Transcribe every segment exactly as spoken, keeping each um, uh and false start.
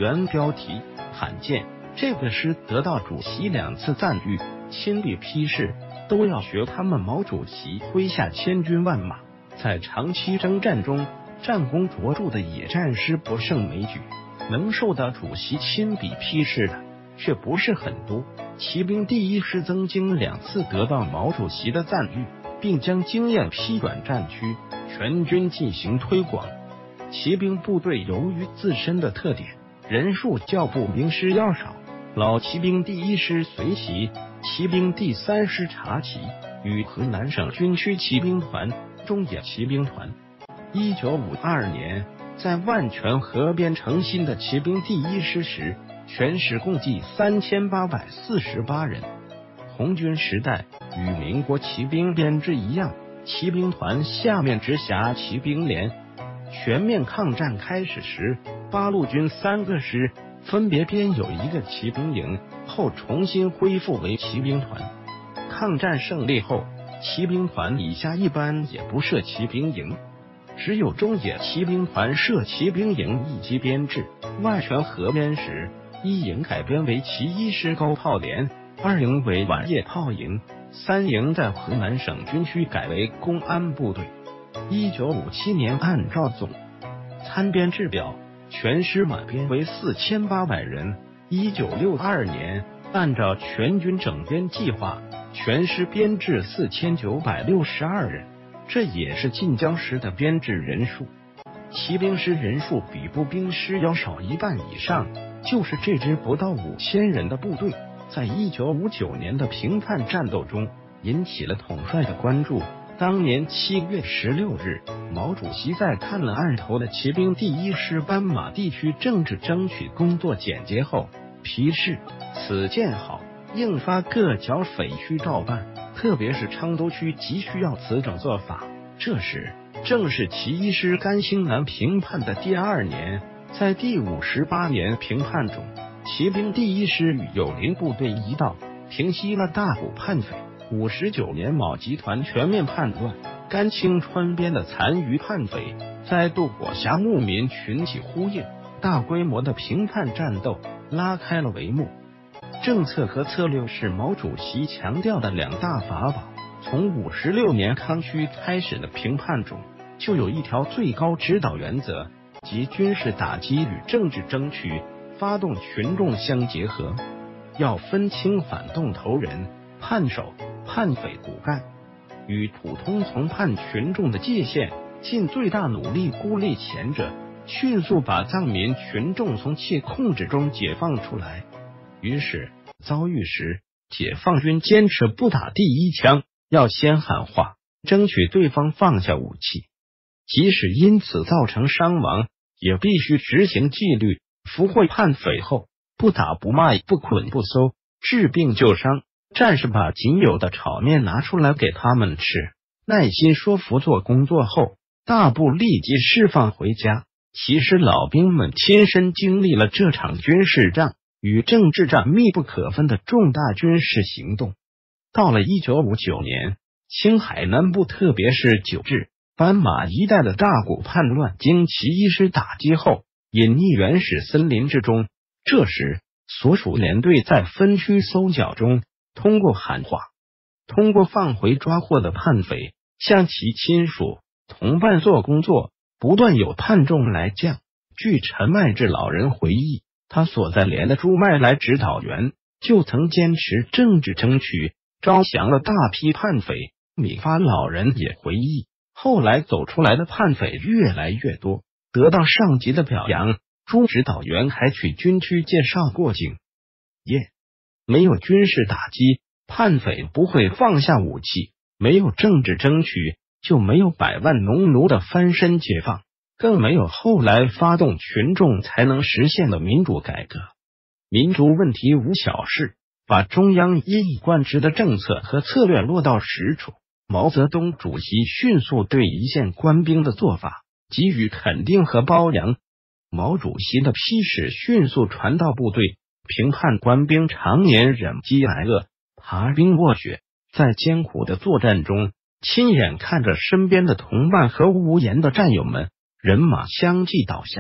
原标题：罕见。这个诗得到主席两次赞誉，亲笔批示，都要学他们毛主席麾下千军万马，在长期征战中战功卓著的野战师不胜枚举。能受到主席亲笔批示的却不是很多。骑兵第一师曾经两次得到毛主席的赞誉，并将经验批转战区，全军进行推广。骑兵部队由于自身的特点，人数较步兵师要少。老骑兵第一师随骑、骑兵第三师察骑与河南省军区骑兵团、中野骑兵团。一九五二年，在万泉河边成新的骑兵第一师时，全师共计三千八百四十八人。红军时代与民国骑兵编制一样，骑兵团下面直辖骑兵连。全面抗战开始时，八路军三个师分别编有一个骑兵营，后重新恢复为骑兵团。抗战胜利后，骑兵团以下一般也不设骑兵营，只有中野骑兵团设骑兵营一级编制。万泉河边时，一营改编为骑一师高炮连，二营为晚夜炮营，三营在河南省军区改为公安部队。一九五七年按照总参编制表，全师满编为四千八百人。一九六二年按照全军整编计划，全师编制四千九百六十二人，这也是晋江师的编制人数。骑兵师人数比步兵师要少一半以上，就是这支不到五千人的部队，在一九五九年的平叛战斗中引起了统帅的关注。当年七月十六日，毛主席在看了案头的骑兵第一师斑马地区政治争取工作简介后，批示此见好，应发各剿匪区照办，特别是昌都区急需要此种做法。这时正是骑一师甘兴南平叛的第二年，在第五十八年平叛中，骑兵第一师与友邻部队一道平息了大股叛匪。五十九年卯集团全面叛乱，甘青川边的残余叛匪再度裹挟牧民群起呼应，大规模的平叛战斗拉开了帷幕。政策和策略是毛主席强调的两大法宝。从五十六年康区开始的平叛中，就有一条最高指导原则，即军事打击与政治争取、发动群众相结合，要分清反动头人、叛首、叛匪骨干与普通从叛群众的界限，尽最大努力孤立前者，迅速把藏民群众从其控制中解放出来。于是遭遇时，解放军坚持不打第一枪，要先喊话，争取对方放下武器，即使因此造成伤亡，也必须执行纪律。俘获叛匪后，不打不骂不捆不搜，治病救伤。战士把仅有的炒面拿出来给他们吃，耐心说服做工作后，大部立即释放回家。其实老兵们亲身经历了这场军事战与政治战密不可分的重大军事行动。到了一九五九年，青海南部特别是九治、斑马一带的大股叛乱经骑一师打击后，隐匿原始森林之中。这时所属连队在分区搜剿中，通过喊话，通过放回抓获的叛匪，向其亲属、同伴做工作，不断有叛众来降。据陈迈志老人回忆，他所在连的朱麦来指导员就曾坚持政治争取，招降了大批叛匪。米发老人也回忆，后来走出来的叛匪越来越多，得到上级的表扬。朱指导员还去军区介绍过警业。没有军事打击，叛匪不会放下武器；没有政治争取，就没有百万农奴的翻身解放，更没有后来发动群众才能实现的民主改革。民族问题无小事，把中央一以贯之的政策和策略落到实处。毛泽东主席迅速对一线官兵的做法给予肯定和褒扬。毛主席的批示迅速传到部队。平叛官兵常年忍饥挨饿，爬冰卧雪，在艰苦的作战中，亲眼看着身边的同伴和无言的战友们人马相继倒下，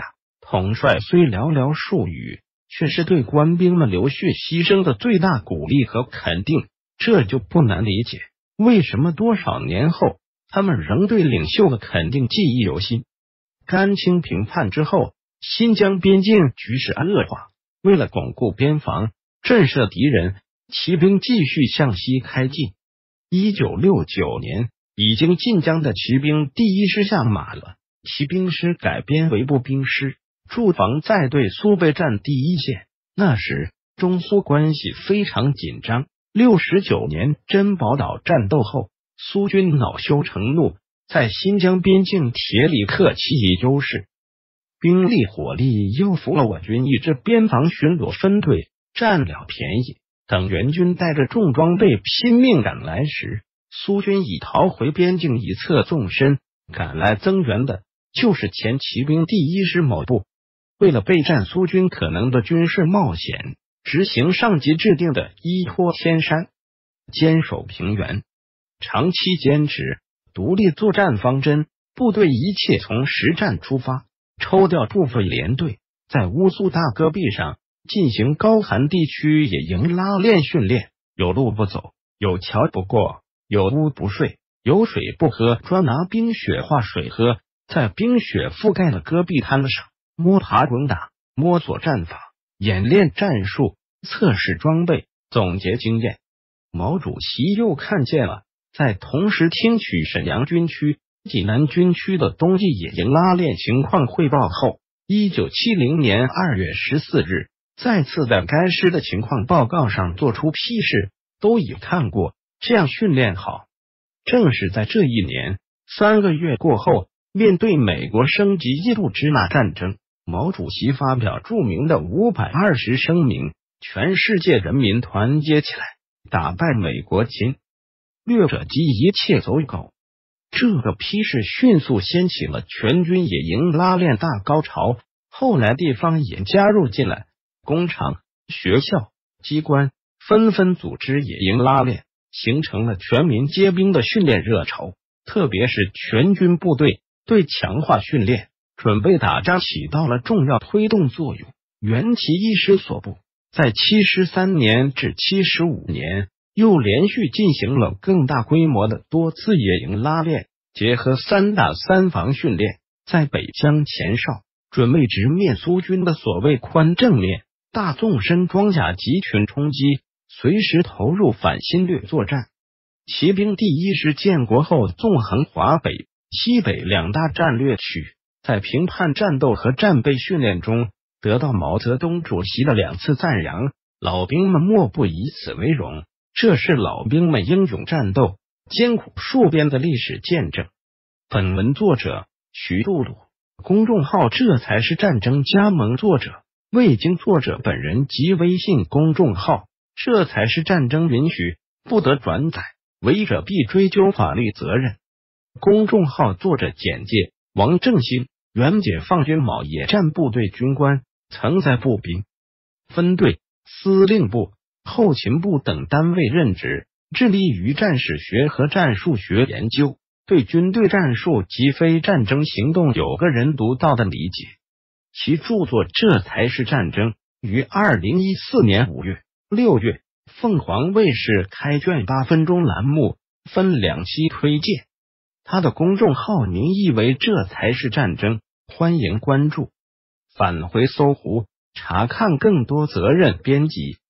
统帅虽寥寥数语，却是对官兵们流血牺牲的最大鼓励和肯定。这就不难理解，为什么多少年后，他们仍对领袖的肯定记忆犹新。甘清平叛之后，新疆边境局势恶化，为了巩固边防，震慑敌人，骑兵继续向西开进。一九六九年，已经进疆的骑兵第一师下马了，骑兵师改编为步兵师，驻防在对苏备战第一线。那时中苏关系非常紧张。六十九年珍宝岛战斗后，苏军恼羞成怒，在新疆边境铁里克其优势，兵力火力又服了我军一支边防巡逻分队，占了便宜。等援军带着重装备拼命赶来时，苏军已逃回边境一侧纵深，赶来增援的就是前骑兵第一师某部。为了备战苏军可能的军事冒险，执行上级制定的依托天山、坚守平原、长期坚持独立作战方针，部队一切从实战出发，抽调部分连队，在乌苏大戈壁上进行高寒地区野营拉练训练，有路不走，有桥不过，有屋不睡，有水不喝，专拿冰雪化水喝，在冰雪覆盖的戈壁滩上摸爬滚打，摸索战法，演练战术，测试装备，总结经验。毛主席又看见了，在同时听取沈阳军区、济南军区的冬季野营拉练情况汇报后，一九七零年二月十四日，再次在该师的情况报告上做出批示，都已看过，这样训练好。正是在这一年，三个月过后，面对美国升级伊布支那战争，毛主席发表著名的五百二十声明，全世界人民团结起来，打败美国侵略者及一切走狗。这个批示迅速掀起了全军野营拉练大高潮，后来地方也加入进来，工厂、学校、机关纷纷组织野营拉练，形成了全民皆兵的训练热潮。特别是全军部队对强化训练、准备打仗起到了重要推动作用。原其一师所部，在七十三年至七十五年，又连续进行了更大规模的多次野营拉练，结合三打三防训练，在北江前哨，准备直面苏军的所谓宽正面、大纵深装甲集群冲击，随时投入反侵略作战。骑兵第一师建国后，纵横华北、西北两大战略区，在评判战斗和战备训练中得到毛泽东主席的两次赞扬，老兵们莫不以此为荣。这是老兵们英勇战斗、艰苦戍边的历史见证。本文作者徐杜鲁，公众号这才是战争加盟作者，未经作者本人及微信公众号这才是战争允许，不得转载，违者必追究法律责任。公众号作者简介：王正兴，原解放军某野战部队军官，曾在步兵、分队、司令部、后勤部等单位任职，致力于战史学和战术学研究，对军队战术及非战争行动有个人独到的理解。其著作《这才是战争》于二零一四年五月、六月凤凰卫视开卷八分钟栏目分两期推荐。他的公众号名义为《这才是战争》，欢迎关注。返回搜狐查看更多责任编辑。